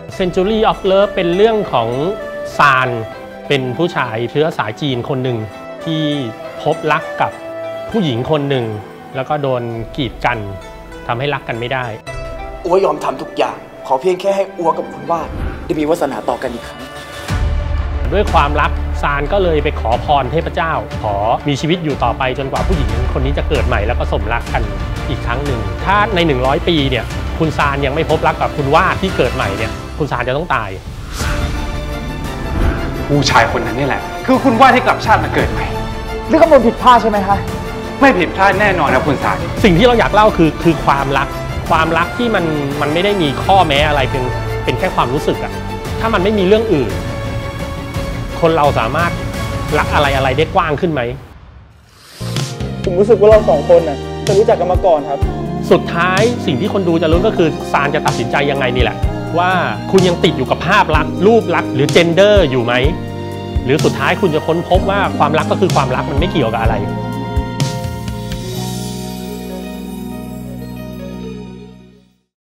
Century of Love เป็นเรื่องของซานเป็นผู้ชายเชื้อสายจีนคนหนึ่งที่พบรักกับผู้หญิงคนหนึ่งแล้วก็โดนกีดกันทำให้รักกันไม่ได้อัวยอมทำทุกอย่างขอเพียงแค่ให้อัวกับคุณวาดได้มีวาสนาต่อกันอีกครั้งด้วยความรักซานก็เลยไปขอพรเทพเจ้าขอมีชีวิตอยู่ต่อไปจนกว่าผู้หญิงคนนี้จะเกิดใหม่แล้วก็สมรักกันอีกครั้งหนึ่งถ้าใน100 ปีเนี่ยคุณซานยังไม่พบรักกับคุณวาดที่เกิดใหม่เนี่ยคุณซานจะต้องตายผู้ชายคนนั้นนี่แหละคือคุณวาดให้กลับชาติมาเกิดใหม่หรือคำนวณผิดพลาดใช่ไหมคะไม่ผิดพลาดแน่นอนนะคุณซานสิ่งที่เราอยากเล่าคือความรักที่มันไม่ได้มีข้อแม้อะไรเป็นแค่ความรู้สึกอะถ้ามันไม่มีเรื่องอื่นคนเราสามารถรักอะไรได้กว้างขึ้นไหมผมรู้สึกว่าเรา2 คนน่ะจะรู้จักกันมาก่อนครับสุดท้ายสิ่งที่คนดูจะรู้ก็คือซานจะตัดสินใจยังไงนี่แหละว่าคุณยังติดอยู่กับภาพลักษณ์รูปลักษณ์หรือเจนเดอร์อยู่ไหมหรือสุดท้ายคุณจะค้นพบว่าความรักก็คือความรักมันไม่เกี่ยวกับอะไร